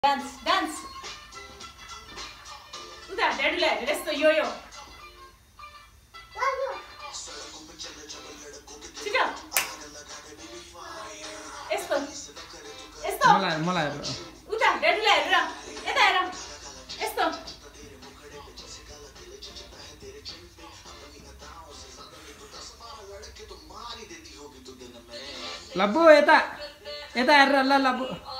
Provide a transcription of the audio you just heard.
dance dance उता ड्याडीले हेरेर यस्तो यो यो छिटो यस्तो यस्तो मलाई उता ड्याडीले हेरेर यता हेर यस्तो लब्बु यता यता हेरेर ल लब्बु